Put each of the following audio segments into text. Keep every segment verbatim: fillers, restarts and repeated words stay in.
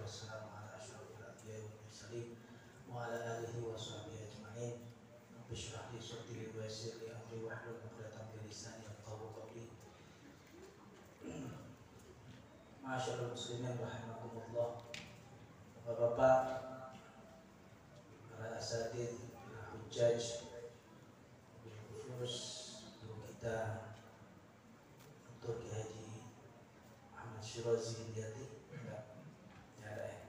wassalamu ala asyrafil anbiya'i wal mursalin wa ala alihi wa sahbihi ajma'in. Rabbi shrah li sadri wa yassir li amri wahlul 'uqdatam min lisani yafqahu qawli. Masyaallah muslimin rahimakumullah. Bapak-bapak, para asatidz, para hujjaj, khusus guru kita Doktor Kiai Haji Muhammad Syirazi Hidayati, enggak ada ya.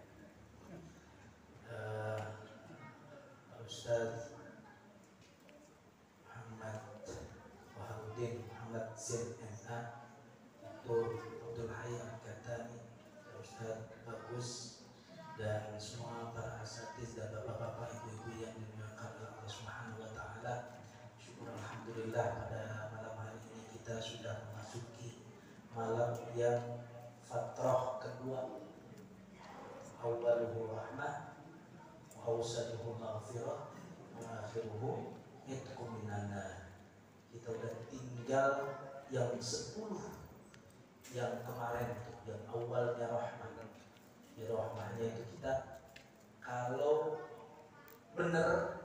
Uh, Ustaz Muhammad Waharuddin Muhammad Zain M A, Doktor Abdul Hayy Al-Katani, Ustaz Bagus, dan semua para asatidz dan bapak-bapak, ibu-ibu yang dimuliakan oleh Allah Subhanahu wa taala. Syukur alhamdulillah pada malam hari ini kita sudah memasuki malam yang fatrah kedua. Awwaluhu rahmah wa awsaduhu maghfirah wa akhiruhu itqu minan nar. Kita udah tinggal yang sepuluh yang kemarin itu, yang awalnya rahmah. Ya, rahmahnya itu kita kalau benar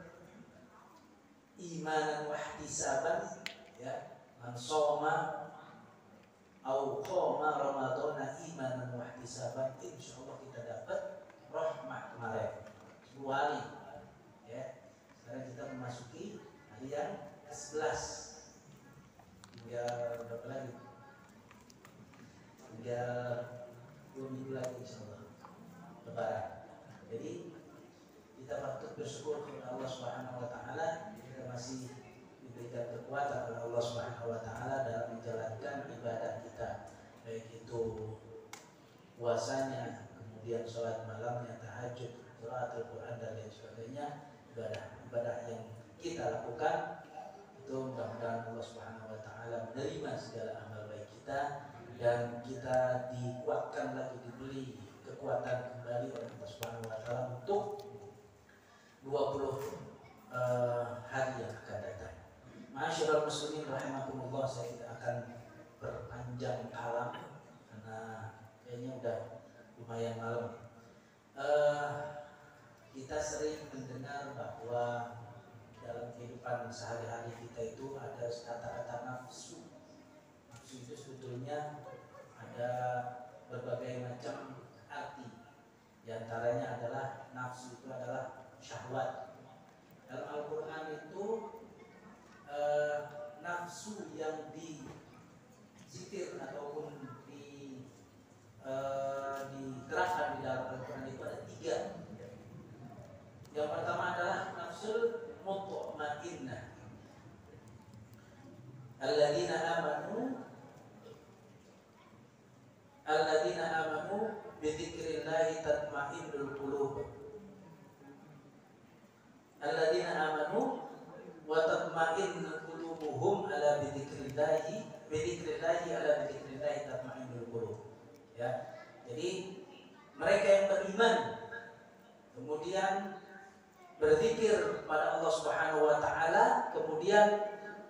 imanan wahtisaban, ya, man shoma au qoma ramadhana imanan wahtisaban, insyaallah kita dapat rahmah kemarin sepuluh hari, ya. Sekarang kita memasuki hari yang ke sebelas, tinggal berapa lagi? Tinggal dua minggu lagi insyaallah Lebaran. Jadi kita patut bersyukur kepada Allah Subhanahu wa taala, kita masih diberikan kekuatan oleh Allah Subhanahu wa taala dalam menjalankan ibadah kita, baik itu puasanya, kemudian sholat malamnya, tahajud, qiraatul Quran dan lain sebagainya. Ibadah-ibadah yang kita lakukan itu mudah-mudahan Allah Subhanahu wa taala menerima segala amal baik kita, dan kita dikuatkan lagi, diberi kekuatan kembali oleh Allah Subhanahu wa taala untuk dua puluh uh, hari yang akan datang. Masyaallah muslimin rahimakumullah, saya tidak akan berpanjang kalam karena kayaknya udah lumayan malam. Uh, kita sering mendengar bahwa dalam kehidupan sehari-hari kita itu ada kata-kata nafsu. Nafsu itu sebetulnya ada berbagai macam arti. Di antaranya adalah nafsu itu adalah syahwat. Dalam Al-Quran itu eh, nafsu yang dizikir ataupun di, eh, digerakkan di dalam Al-Quran itu ada tiga. Yang pertama adalah nafsul mutmainnah, alladzina amanu alladzina amanu bidzikrillahi tatmainnul qulub. Alladzina amanu wa tatmainnu qulubuhum ala bidzikrillahi bidzikrillahi ala bidzikrillahi tatmainnul qulub. Ya. Jadi mereka yang beriman kemudian berzikir kepada Allah Subhanahu wa taala, kemudian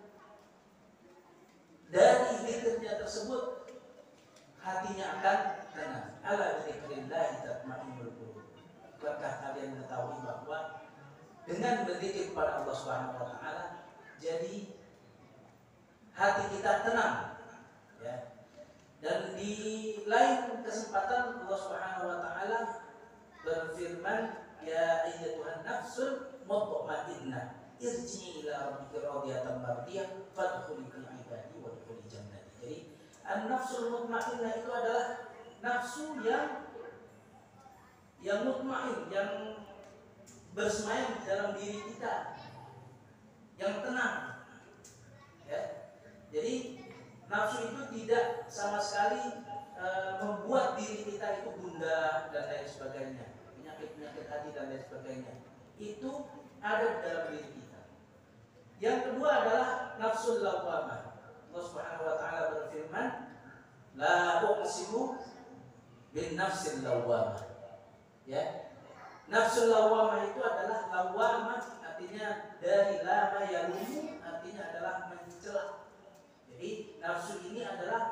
dari zikirnya tersebut hatinya akan tenang. Ala dzikrillah tatmainnul qulub. Apakah kalian mengetahui bahwa dengan berzikir kepada Allah Subhanahu wa taala, jadi hati kita tenang, ya. Dan di lain kesempatan Allah Subhanahu wa taala berfirman, ya ayyatuhan nafsul mutmainnah irji'i ila rabbika radiyatan mardiyah fadkhuli fi ibadi wa dkhuli jannati. Jadi an-nafsul mutmainnah itu adalah nafsu yang yang mutmain, yang bersemayam di dalam diri kita, yang tenang, ya. Jadi nafsu itu tidak sama sekali e, membuat diri kita itu gundah dan lain sebagainya, penyakit-penyakit hati dan lain sebagainya. Itu ada di dalam diri kita. Yang kedua adalah nafsul lawwamah. Allah Subhanahu wa taala berfirman, la uqsimu bin nafsil lawwamah. Ya. Nafsul lawwamah itu adalah lawwamah, artinya dari lama yalumu, artinya adalah mencela. Jadi nafsu ini adalah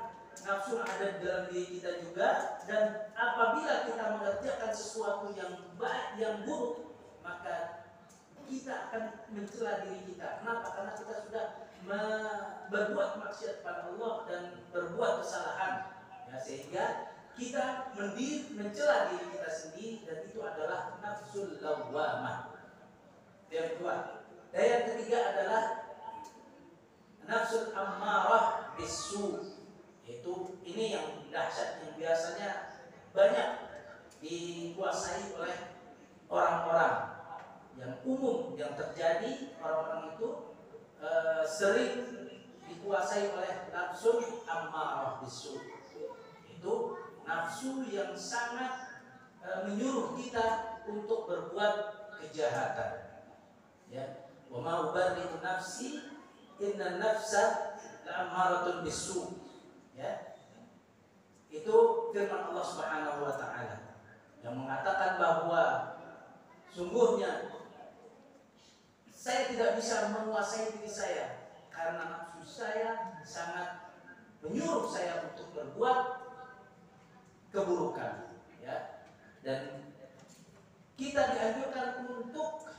nafsu ada di dalam diri kita juga, dan apabila kita mengerjakan sesuatu yang baik, yang buruk, maka kita akan mencela diri kita. Kenapa? Karena kita sudah berbuat maksiat pada Allah dan berbuat kesalahan, ya, sehingga kita mendiri, mencela diri kita sendiri, dan itu adalah nafsul lawwamah. Yang kedua, dan yang ketiga adalah nafsul ammarah bisu, yaitu ini yang dahsyat, yang biasanya banyak dikuasai oleh orang-orang, yang umum yang terjadi. Orang-orang itu e, sering dikuasai oleh nafsu ammarah bisu, itu nafsu yang sangat e, menyuruh kita untuk berbuat kejahatan. Ya, wa ma ubarri'u nafsi inna nafsa la'ammaratun bisu. Ya, itu firman Allah Subhanahu wa taala yang mengatakan bahwa sungguhnya saya tidak bisa menguasai diri saya, karena nafsu saya sangat menyuruh saya untuk berbuat keburukan, ya. Dan kita dianjurkan untuk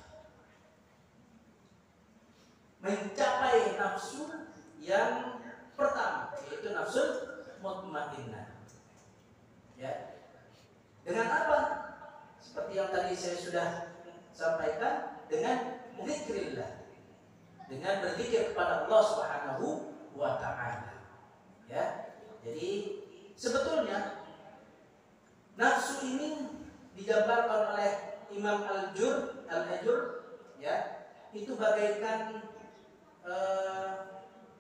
mencapai nafsu yang pertama, yaitu nafsu mutmainnah. Ya. Dengan apa? Seperti yang tadi saya sudah sampaikan, dengan zikrillah, dengan berzikir kepada Allah Subhanahu wa taala. Ya. Jadi sebetulnya nafsu ini digambarkan oleh Imam Al-Jur, Al-Ajur, ya, itu bagaikan Uh,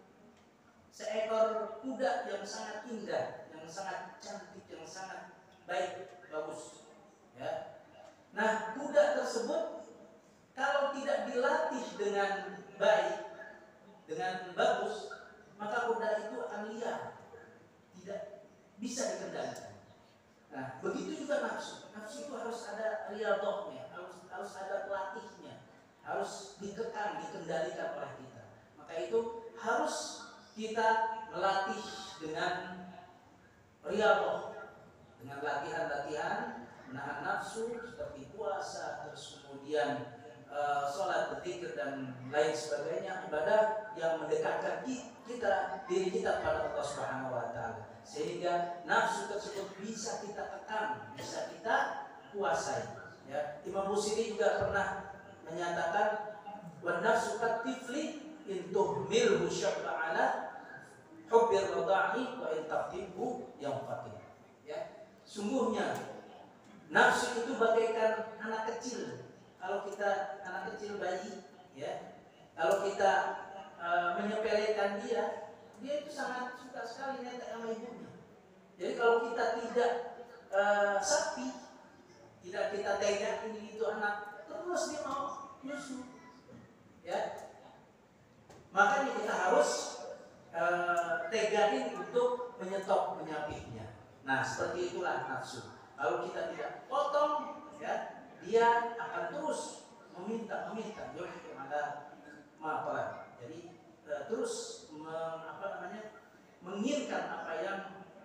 seekor kuda yang sangat indah, yang sangat cantik, yang sangat baik, bagus, ya. Nah, kuda tersebut kalau tidak dilatih dengan baik, dengan bagus, maka kuda itu akan liar, tidak bisa dikendalikan. Nah, begitu juga nafsu. Nafsu itu harus ada riyadhahnya, harus harus ada pelatihnya, harus dikekang, dikendalikan oleh kita. Maka itu harus kita melatih dengan riyadhah, dengan latihan-latihan menahan nafsu seperti puasa, terus kemudian uh, sholat, berzikir dan lain sebagainya, ibadah yang mendekatkan kita, diri kita pada Allah Subhanahu wa taala, sehingga nafsu tersebut bisa kita tekan, bisa kita kuasai. Ya, Imam Busiri juga pernah menyatakan, wan nafsu katifli intuh milhu syabba ala hubbir rada'i wa intaqtibu yang fatih. Ya, sungguhnya nafsu itu bagaikan anak kecil. Kalau kita anak kecil bayi, ya, kalau kita uh, menyepelekan dia, dia itu sangat suka sekali netek sama ibunya. Jadi kalau kita tidak uh, sakti, tidak kita tega ini itu anak, terus dia mau nyusu, ya. Makanya kita harus uh, tegain untuk menyetop, menyapihnya. Nah, seperti itulah nafsu. Kalau kita tidak potong, ya, dia akan terus meminta, meminta. Yuhim ada maaf, jadi uh, terus meng, apa namanya, menginginkan apa yang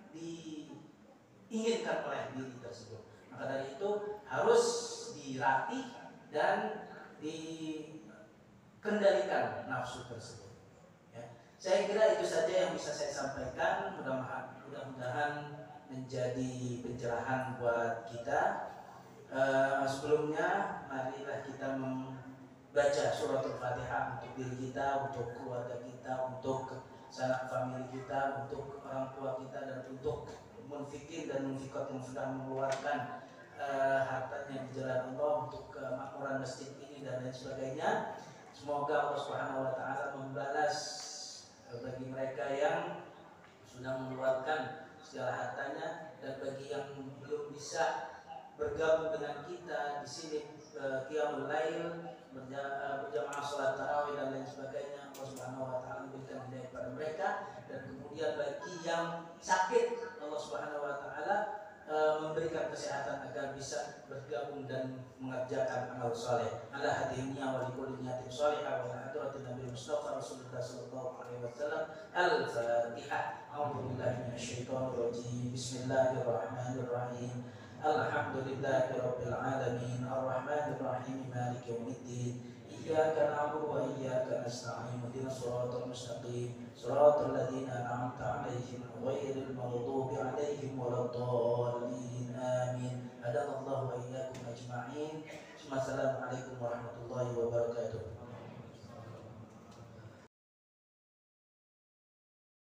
diinginkan oleh diri tersebut. Maka dari itu harus dilatih dan dikendalikan nafsu tersebut. Ya. Saya kira itu saja yang bisa saya sampaikan. Mudah-mudahan, mudah-mudahan menjadi pencerahan buat kita. Uh, sebelumnya, marilah kita membaca suratul Fatihah untuk diri kita, untuk keluarga kita, untuk sanak famili kita, untuk orang tua kita, dan untuk munfikin dan munfikat yang sudah mengeluarkan uh, hartanya di jalan Allah untuk kemakmuran masjid ini dan lain sebagainya. Semoga Allah Subhanahu wa taala membalas bagi mereka yang sudah mengeluarkan segala hartanya, dan bagi yang belum bisa bergabung dengan kita di sini qiyamul lail, berjamaah salat tarawih dan lain sebagainya, Allah Subhanahu wa taala berikan hidayah kepada mereka. Dan kemudian bagi yang sakit, Allah Subhanahu wa taala berikan kesehatan agar bisa bergabung dan mengerjakan amal soleh. Ala hadhihi wa likulli niyatin shalihah wa ala hadratin Nabi Mustafa Rasulullah sallallahu alaihi wasallam. Al-Fatihah. A'udzu billahi minasyaitonir rajim. Bismillahirrahmanirrahim. Alhamdulillahi rabbil alamin. Arrahmanir rahim. Maliki yaumiddin. Iyyaka na'budu wa iyyaka nasta'in. Ihdinas shiratal mustaqim. Shiratal ladzina an'amta 'alaihim ghairil maghdubi 'alaihim waladdallin.